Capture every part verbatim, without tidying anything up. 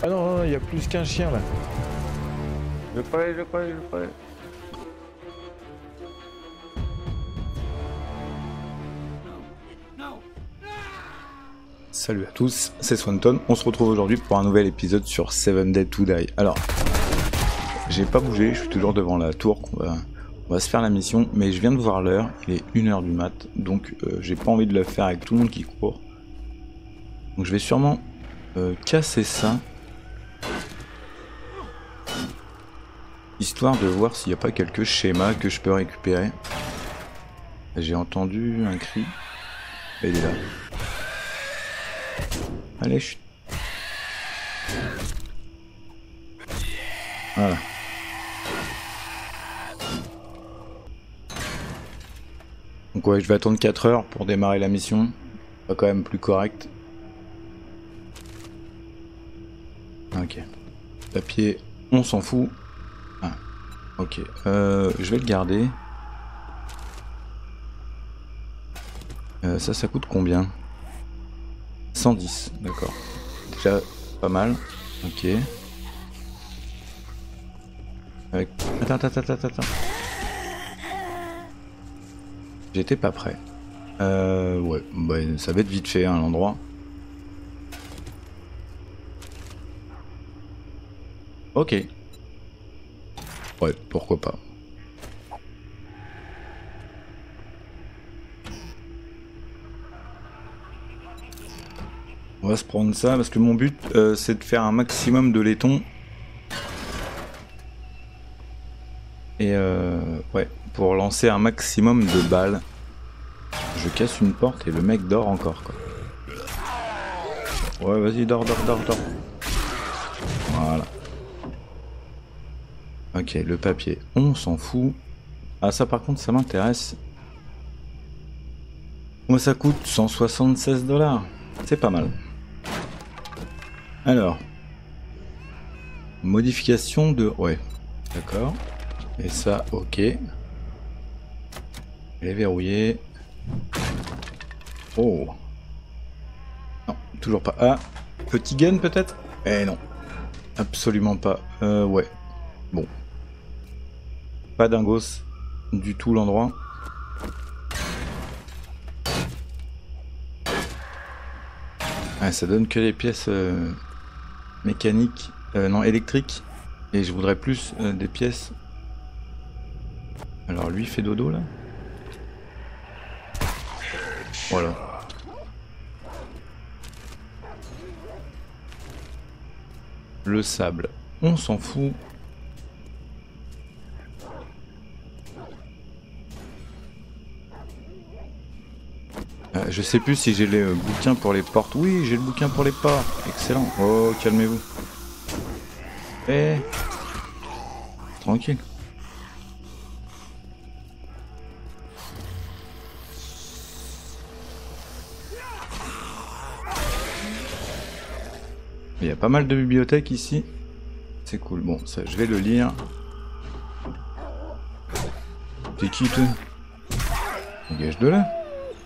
Ah non, non, il y a plus qu'un chien là. Je crois, je crois, je crois. Salut à tous, c'est Swanton. On se retrouve aujourd'hui pour un nouvel épisode sur Seven Dead to Die. Alors, j'ai pas bougé, je suis toujours devant la tour. On va, on va se faire la mission, mais je viens de voir l'heure. Il est une heure du mat, donc euh, j'ai pas envie de le faire avec tout le monde qui court. Donc je vais sûrement euh, casser ça, histoire de voir s'il n'y a pas quelques schémas que je peux récupérer. J'ai entendu un cri. Il est là. Allez, chut. Voilà. Donc ouais, je vais attendre quatre heures pour démarrer la mission. Pas quand même plus correct. Ok. Papier, on s'en fout. Ah, ok. Euh, je vais le garder. Euh, ça, ça coûte combien? cent dix, d'accord. Déjà pas mal. Ok. Avec... Attends, attends, attends, attends, attends. J'étais pas prêt. Euh, ouais, bah, ça va être vite fait hein, l'endroit. Ok. Ouais, pourquoi pas. On va se prendre ça parce que mon but euh, c'est de faire un maximum de laiton. Et euh, ouais, pour lancer un maximum de balles. Je casse une porte et le mec dort encore quoi. Ouais, vas-y, dors, dors, dors, dors. Voilà. Ok, le papier, on s'en fout. Ah ça par contre ça m'intéresse. Moi ça coûte cent soixante-seize dollars. C'est pas mal. Alors. Modification de... Ouais. D'accord. Et ça, ok. Elle est verrouillée. Oh. Non, toujours pas. Ah, petit gun peut-être? Eh non. Absolument pas. Euh, ouais. Bon. Pas dingos du tout l'endroit. Ah, ça donne que les pièces euh, mécaniques, euh, non électriques. Et je voudrais plus euh, des pièces. Alors lui fait dodo là. Voilà. Le sable, on s'en fout. Euh, je sais plus si j'ai les euh, bouquins pour les portes. Oui, j'ai le bouquin pour les portes. Excellent. Oh, calmez-vous. Eh. Tranquille. Il y a pas mal de bibliothèques ici. C'est cool. Bon, ça, je vais le lire. T'es qui, toi? Dégage de là.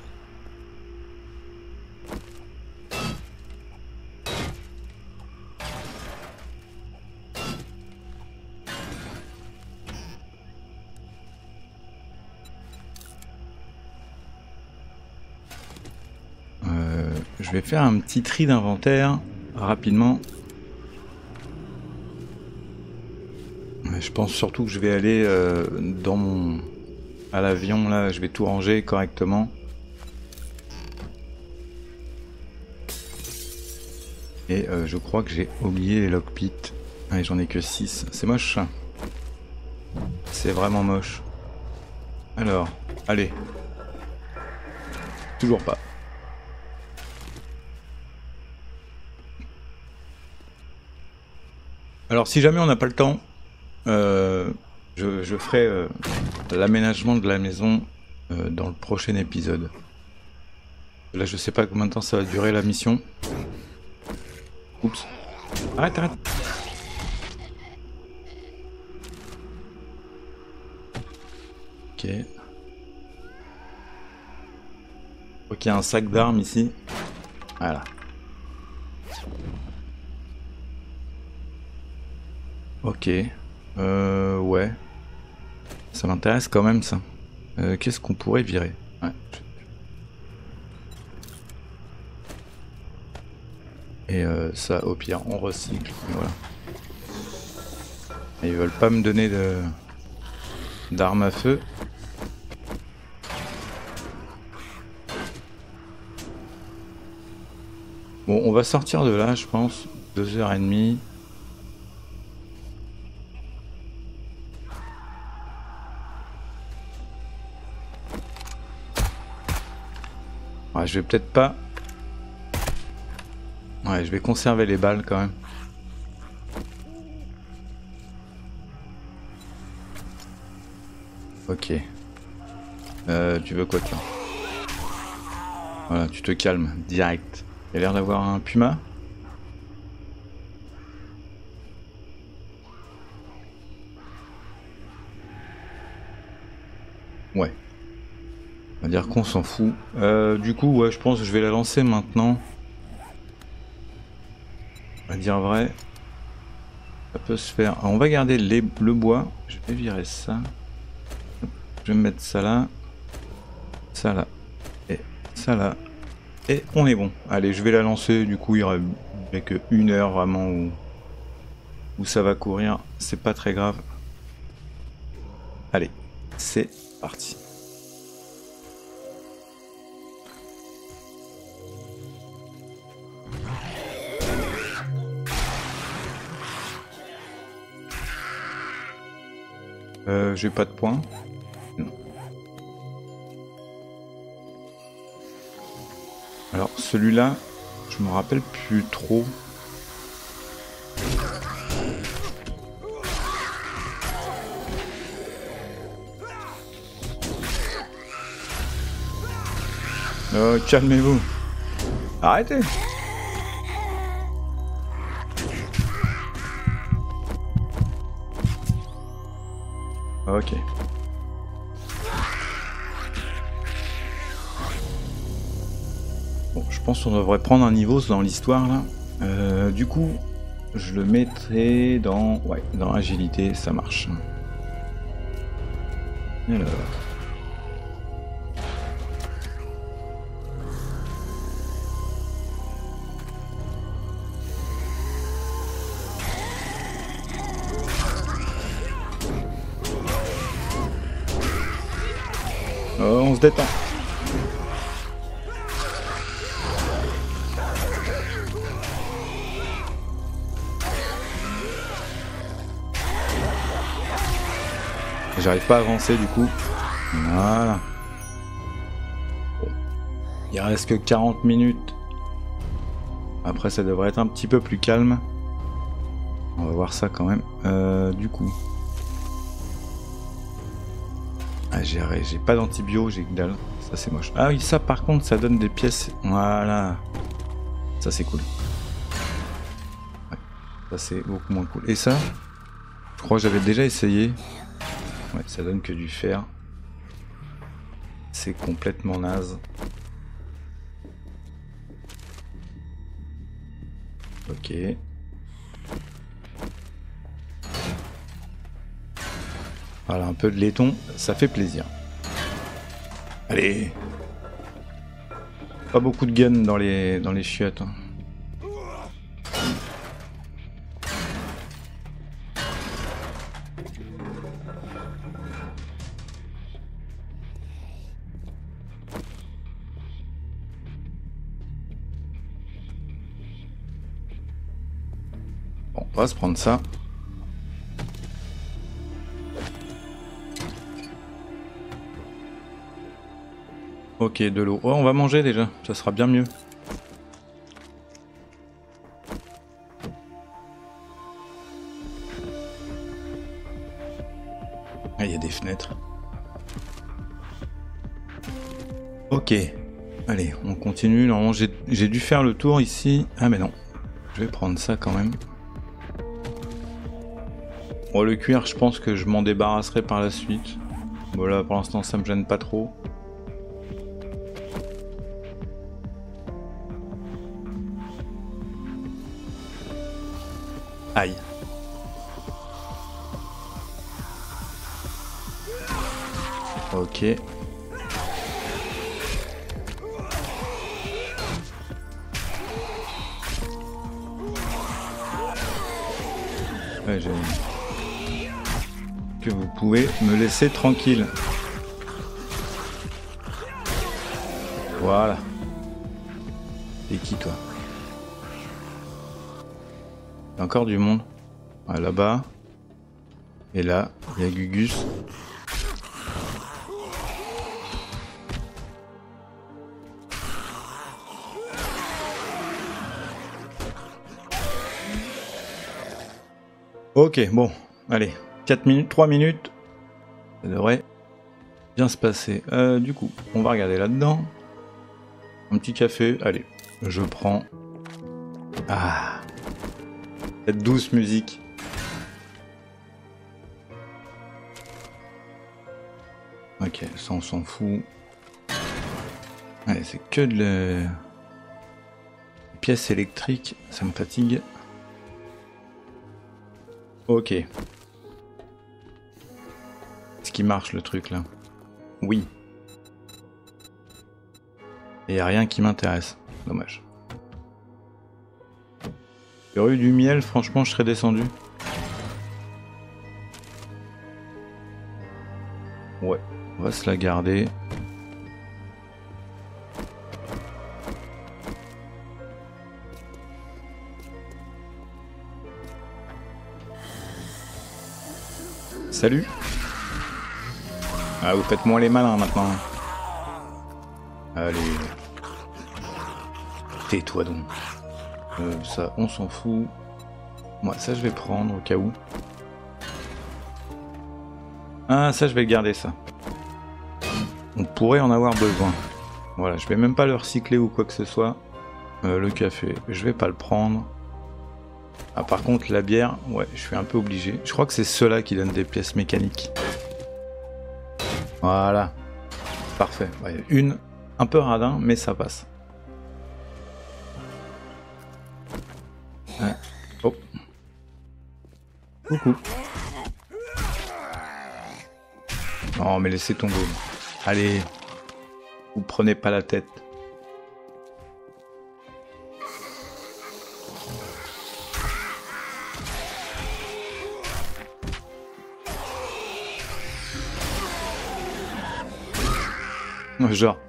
Euh, je vais faire un petit tri d'inventaire rapidement. Je pense surtout que je vais aller euh, dans mon... à l'avion là, je vais tout ranger correctement. Et euh, je crois que j'ai oublié les lockpits. Allez, j'en ai que six. C'est moche. C'est vraiment moche. Alors, allez. Toujours pas. Alors si jamais on n'a pas le temps, euh, je, je ferai euh, l'aménagement de la maison euh, dans le prochain épisode. Là je sais pas combien de temps ça va durer la mission. Oups. Arrête, arrête. Ok. Ok, il y a un sac d'armes ici. Voilà. Ok. Euh, ouais. Ça m'intéresse quand même ça. Euh, Qu'est-ce qu'on pourrait virer? Ouais. Et euh, ça, au pire, on recycle. Voilà. Et ils veulent pas me donner de d'armes à feu. Bon, on va sortir de là, je pense. Deux heures et demie. Ouais, je vais peut-être pas. Ouais, je vais conserver les balles quand même. Ok. Euh, tu veux quoi toi? Voilà, tu te calmes, direct. Il a l'air d'avoir un puma. Ouais. On va dire qu'on s'en fout. Euh, du coup, ouais, je pense que je vais la lancer maintenant. On va dire vrai. Ça peut se faire. Alors, on va garder les, le bois. Je vais virer ça. Je vais mettre ça là. Ça là. Et ça là. Et on est bon. Allez, je vais la lancer. Du coup, il n'y aurait que une heure vraiment où, où ça va courir. C'est pas très grave. Allez, c'est parti. Euh, j'ai pas de points. Non. Alors celui-là, je me rappelle plus trop. Oh, calmez-vous. Arrêtez. Ok. Bon, je pense qu'on devrait prendre un niveau dans l'histoire là. Euh, du coup, je le mettrai dans, ouais, dans agilité, ça marche. Alors. Oh, on se détend. J'arrive pas à avancer du coup. Voilà. Bon. Il reste que quarante minutes. Après ça devrait être un petit peu plus calme. On va voir ça quand même. Euh, du coup. Ah, j'ai pas d'antibio, j'ai que dalle. Ça c'est moche. Ah oui, ça par contre, ça donne des pièces. Voilà. Ça c'est cool. Ouais. Ça c'est beaucoup moins cool. Et ça, je crois que j'avais déjà essayé. Ouais, ça donne que du fer. C'est complètement naze. Ok. Voilà, un peu de laiton, ça fait plaisir. Allez. Pas beaucoup de gun dans les, dans les chiottes. Hein. Bon, on va se prendre ça. Ok, de l'eau. Oh, on va manger déjà, ça sera bien mieux. Ah, il y a des fenêtres. Ok. Allez, on continue. Normalement, j'ai dû faire le tour ici. Ah, mais non. Je vais prendre ça quand même. Bon, le cuir, je pense que je m'en débarrasserai par la suite. Voilà, pour l'instant, ça me gêne pas trop. Aïe. Ok. Ouais, j'ai... Que vous pouvez me laisser tranquille. Voilà. Et qui toi? Il y a encore du monde. Ouais, là-bas. Et là, il y a Gugus. Ok, bon, allez, quatre minutes, trois minutes, ça devrait bien se passer. Euh, du coup, on va regarder là-dedans. Un petit café, allez, je prends... Ah, cette douce musique. Ok, ça on s'en fout. Ouais, c'est que de la... Les pièces électriques, ça me fatigue. Ok. Est-ce qu'il marche le truc là? Oui. Et y a rien qui m'intéresse. Dommage. Rue du miel, franchement, je serais descendu. Ouais, on va se la garder. Salut. Ah, vous faites moins les malins maintenant. Allez. Tais-toi donc. Euh, ça, on s'en fout. Moi, ça, je vais prendre au cas où. Ah, ça, je vais garder ça. On pourrait en avoir besoin. Voilà, je vais même pas le recycler ou quoi que ce soit. Euh, le café, je vais pas le prendre. Ah, par contre, la bière, ouais, je suis un peu obligé. Je crois que c'est ceux-là qui donnent des pièces mécaniques. Voilà. Parfait. Ouais, une, un peu radin, mais ça passe. Ouais. Oh. Coucou. Non, mais laissez tomber. Allez. Vous prenez pas la tête. Genre.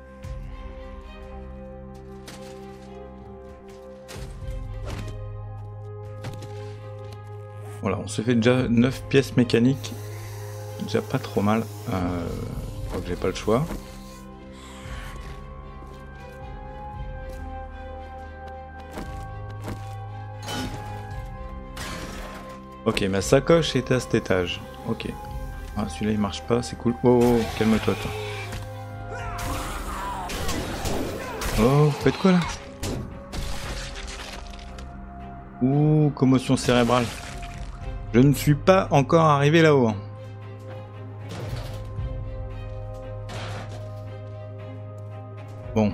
Voilà, on se fait déjà neuf pièces mécaniques. Déjà pas trop mal. Euh, je crois que j'ai pas le choix. Ok, ma sacoche est à cet étage. Ok. Ah, celui-là il marche pas, c'est cool. Oh, oh, calme-toi toi. Oh, vous faites quoi là? Ouh, commotion cérébrale. Je ne suis pas encore arrivé là-haut. Hein. Bon.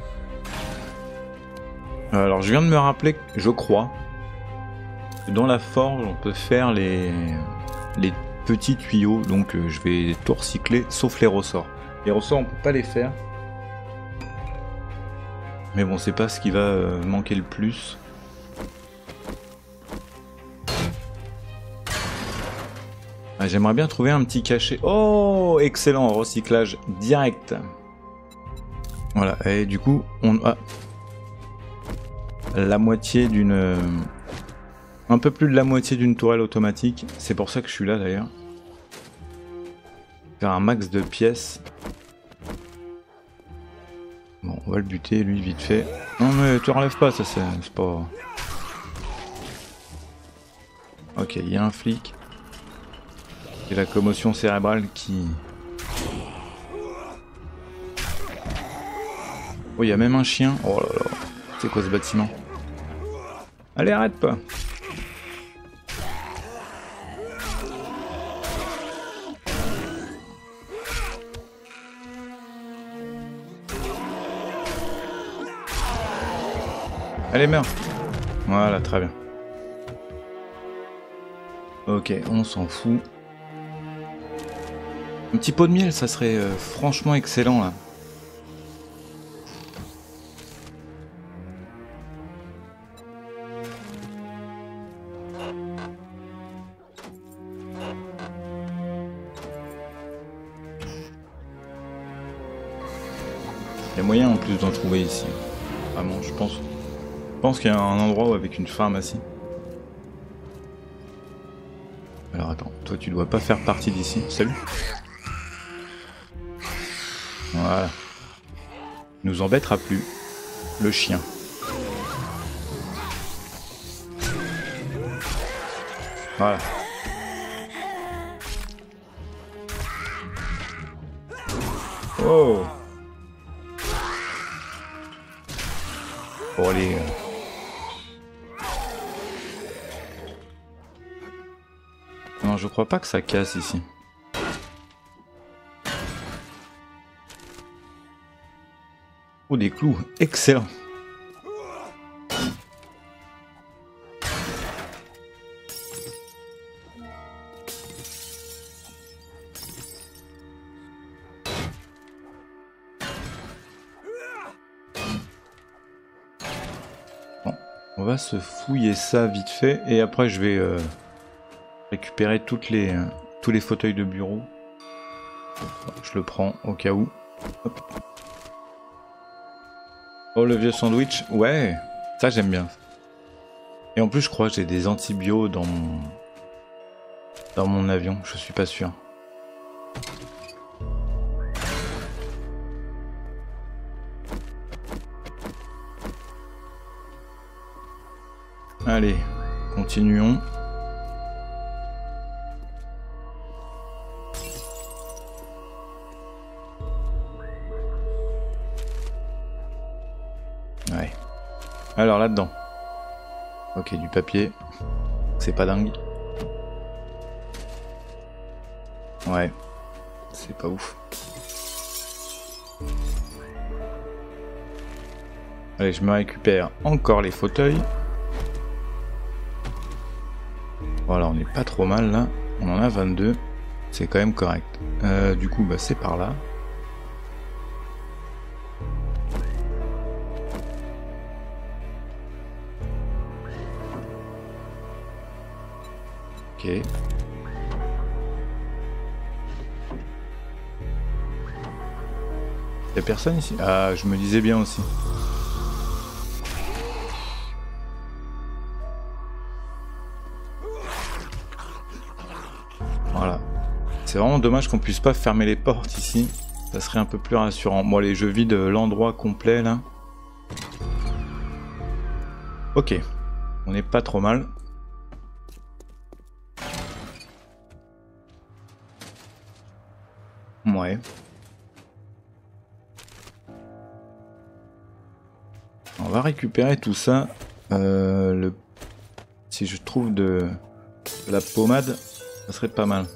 Alors, je viens de me rappeler, je crois, que dans la forge, on peut faire les, les petits tuyaux. Donc, euh, je vais tout recycler, sauf les ressorts. Les ressorts, on peut pas les faire. Mais bon, c'est pas ce qui va euh, manquer le plus. Ah, j'aimerais bien trouver un petit cachet. Oh, excellent, recyclage direct. Voilà, et du coup, on a la moitié d'une... Euh, un peu plus de la moitié d'une tourelle automatique. C'est pour ça que je suis là d'ailleurs. Faire un max de pièces. Bon, on va le buter, lui, vite fait. Non, mais tu relèves pas, ça, c'est pas... Ok, il y a un flic. Et la commotion cérébrale qui... Oh, il y a même un chien. Oh là là. C'est quoi ce bâtiment? Allez, arrête pas. Allez, meurs. Voilà, très bien. Ok, on s'en fout. Un petit pot de miel, ça serait euh, franchement excellent là. Il y a moyen en plus d'en trouver ici. Vraiment, je pense. Je pense qu'il y a un endroit avec une pharmacie. Alors attends, toi tu dois pas faire partie d'ici. Salut. Voilà. Il nous embêtera plus. Le chien. Voilà. Oh. Pour aller... Euh... Non, je crois pas que ça casse ici. Oh, des clous. Excellent. Bon, on va se fouiller ça vite fait et après je vais euh, récupérer toutes les, euh, tous les fauteuils de bureau. Je le prends au cas où. Hop. Oh, le vieux sandwich, ouais, ça j'aime bien. Et en plus je crois que j'ai des antibiotiques dans mon... dans mon avion, je suis pas sûr. Allez, continuons. Ouais. Alors là-dedans. Ok, du papier. C'est pas dingue. Ouais. C'est pas ouf. Allez, je me récupère encore les fauteuils. Voilà, on n'est pas trop mal là. On en a vingt-deux. C'est quand même correct. Euh, du coup, bah, c'est par là. Ok. Y'a personne ici? Ah, je me disais bien aussi. Voilà. C'est vraiment dommage qu'on puisse pas fermer les portes ici. Ça serait un peu plus rassurant. Bon allez, je vide l'endroit complet là. Ok. On n'est pas trop mal. Ouais. On va récupérer tout ça. Euh, le... Si je trouve de... de la pommade, ça serait pas mal.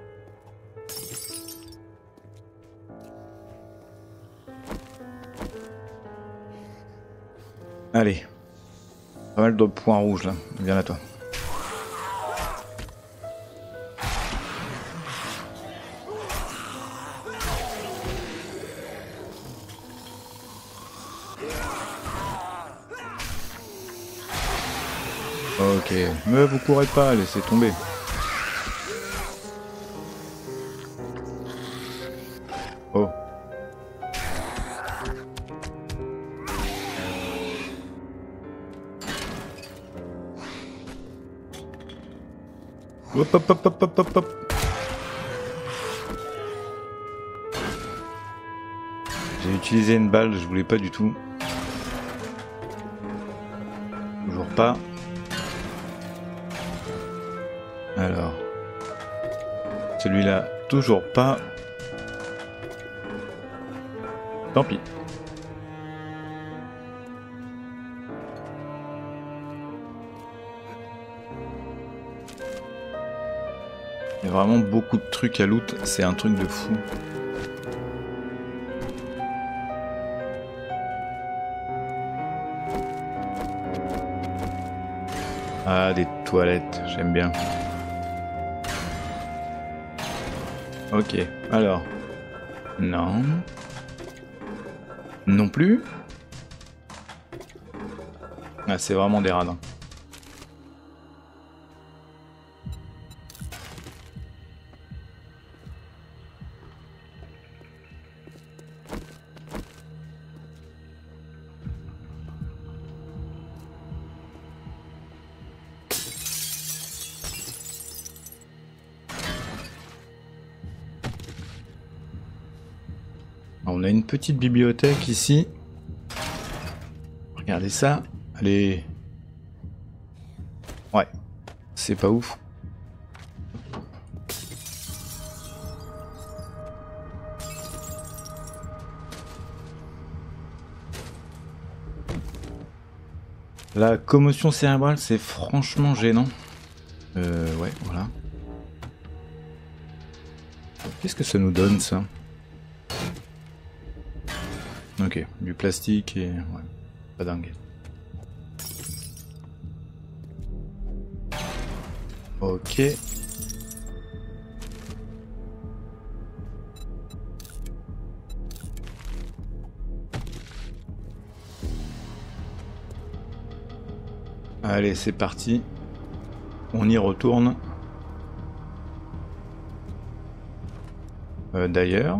Allez. Pas mal de points rouges là. Viens à toi. Ok, mais vous courez pas, laissez tomber. Oh. Hop hop hop hop hop hop hop. J'ai utilisé une balle, je voulais pas du tout. Toujours pas. Alors, celui-là, toujours pas. Tant pis. Il y a vraiment beaucoup de trucs à loot, c'est un truc de fou. Ah, des toilettes, j'aime bien. Ok, alors. Non. Non plus. Ah, c'est vraiment des radins. On a une petite bibliothèque ici. Regardez ça. Allez. Ouais. C'est pas ouf. La commotion cérébrale, c'est franchement gênant. Euh, ouais, voilà. Qu'est-ce que ça nous donne, ça? Ok, du plastique et... ouais, pas dingue. Ok. Allez, c'est parti. On y retourne. Euh, D'ailleurs...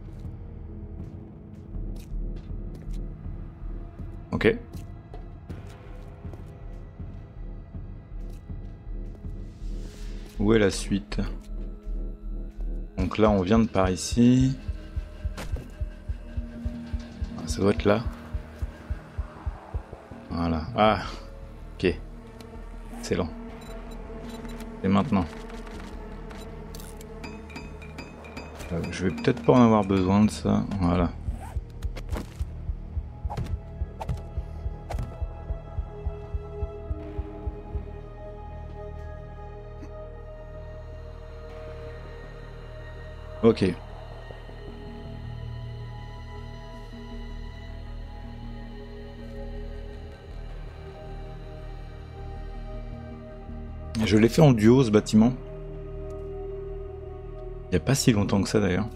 Ok. Où est la suite? Donc là, on vient de par ici. Ça doit être là. Voilà. Ah, ok. Excellent. Et maintenant? Euh, je vais peut-être pas en avoir besoin de ça. Voilà. Ok. Je l'ai fait en duo ce bâtiment. Il n'y a pas si longtemps que ça d'ailleurs.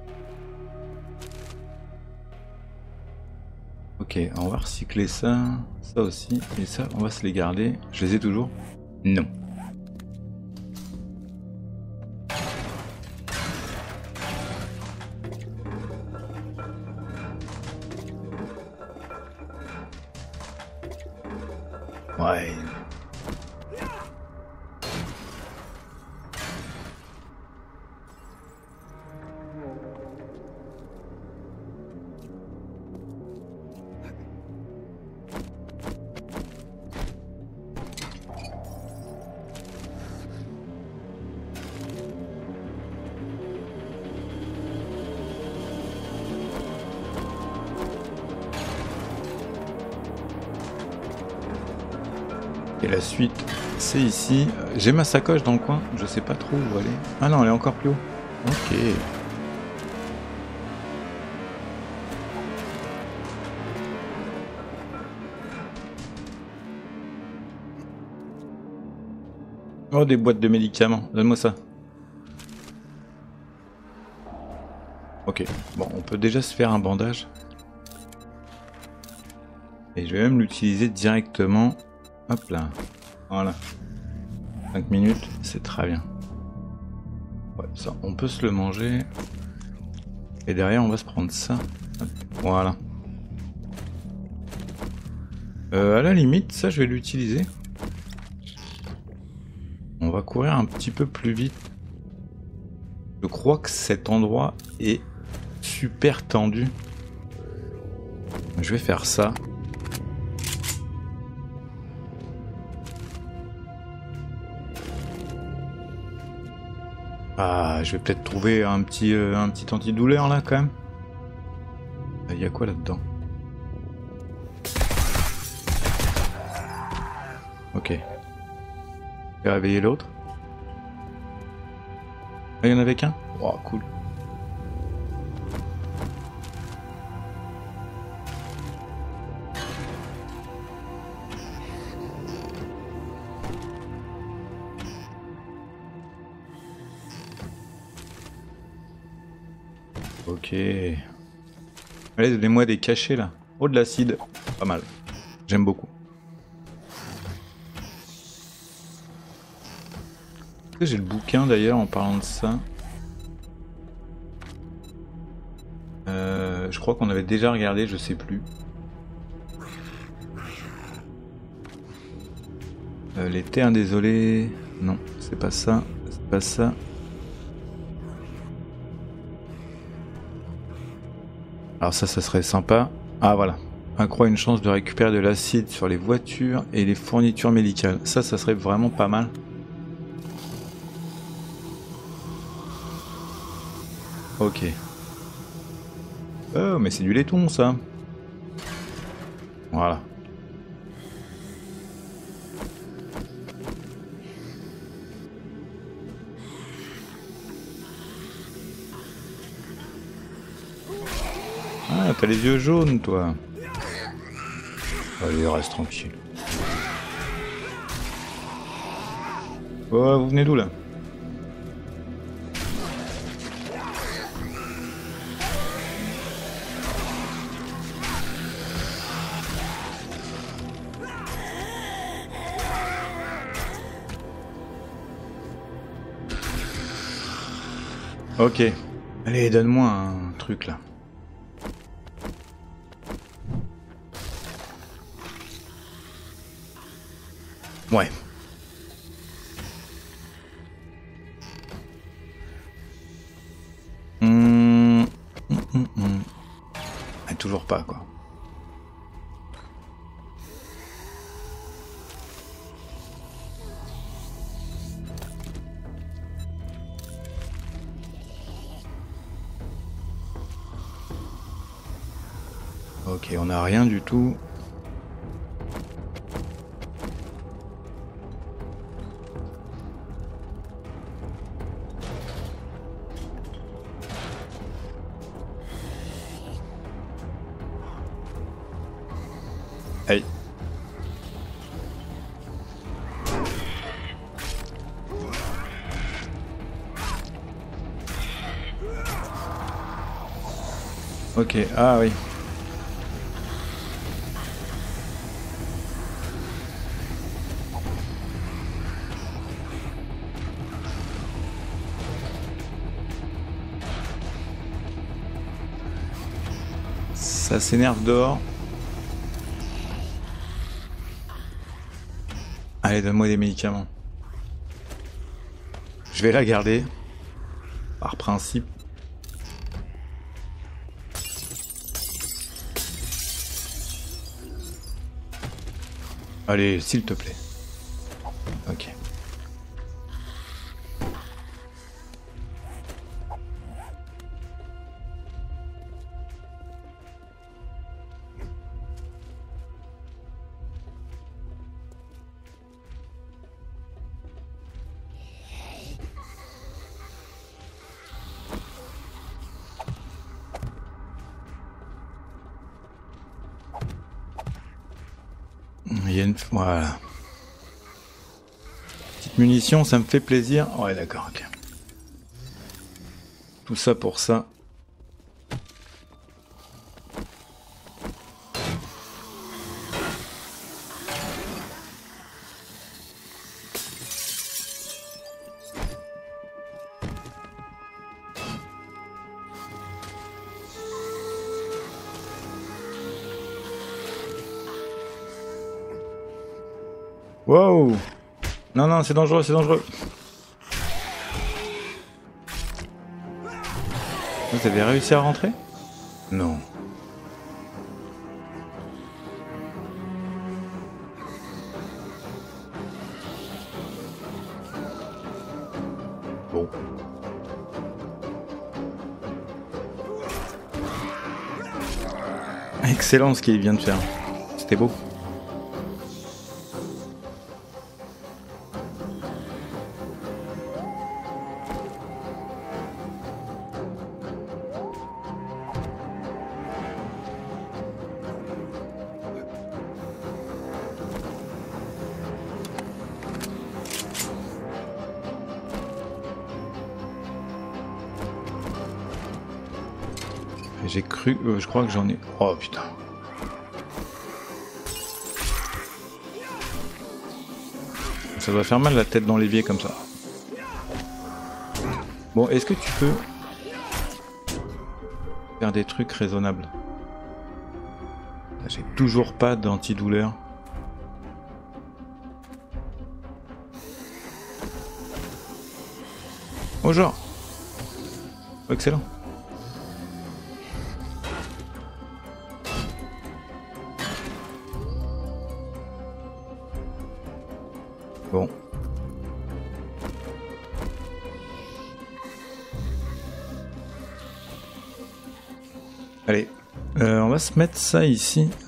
Ok, on va recycler ça, ça aussi, et ça, on va se les garder. Je les ai toujours? Non. Ouais. Et la suite, c'est ici. J'ai ma sacoche dans le coin, je sais pas trop où aller. Ah non, elle est encore plus haut. Ok. Oh, des boîtes de médicaments, donne-moi ça. Ok, bon, on peut déjà se faire un bandage. Et je vais même l'utiliser directement. Hop là, voilà. cinq minutes, c'est très bien. Ouais, ça, on peut se le manger. Et derrière, on va se prendre ça. Hop, voilà. Euh, à la limite, ça, je vais l'utiliser. On va courir un petit peu plus vite. Je crois que cet endroit est super tendu. Je vais faire ça. Ah, je vais peut-être trouver un petit, euh, un petit antidouleur là quand même. Il y a quoi là-dedans? Ok. Je vais réveiller l'autre. Ah, il y en avait qu'un? Oh, cool. Ok. Allez, donnez-moi des cachets là. Oh, de l'acide. Pas mal. J'aime beaucoup. Est-ce que j'ai le bouquin d'ailleurs en parlant de ça? euh, Je crois qu'on avait déjà regardé, je sais plus. Euh, les terres désolées. Non, c'est pas ça. C'est pas ça. Alors ça, ça serait sympa. Ah voilà. Accroît une chance de récupérer de l'acide sur les voitures et les fournitures médicales. Ça, ça serait vraiment pas mal. Ok. Oh, mais c'est du laiton, ça. Voilà. Ah, t'as les yeux jaunes, toi. Allez, reste tranquille. Oh, vous venez d'où, là? Ok. Allez, donne-moi un truc, là. Ouais. Mmh. Mmh, mmh, mmh. Ah, toujours pas, quoi. Ok, on n'a rien du tout. Hey. Ok, ah oui. Ça s'énerve dehors. Allez, donne-moi des médicaments. Je vais la garder. Par principe. Allez, s'il te plaît. Ok. Il y a une... Voilà. Petite munition, ça me fait plaisir. Ouais, d'accord, ok. Tout ça pour ça. Wow! Non, non, c'est dangereux, c'est dangereux. Vous avez réussi à rentrer? Non. Bon. Excellent ce qu'il vient de faire. C'était beau. J'ai cru, euh, je crois que j'en ai... Oh putain. Ça doit faire mal la tête dans l'évier comme ça. Bon, est-ce que tu peux faire des trucs raisonnables? J'ai toujours pas d'antidouleur. Oh genre. Excellent. Bon. Allez, euh, on va se mettre ça ici.